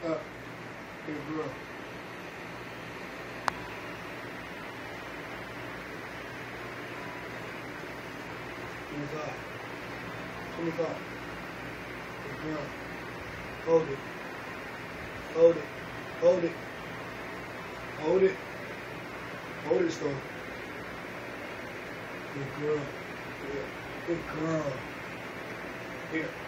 Up. Good girl. 25. 25. Good girl. Hold it. Hold it. Hold it. Hold it. Hold it, Storm. Good girl. Good girl. Here.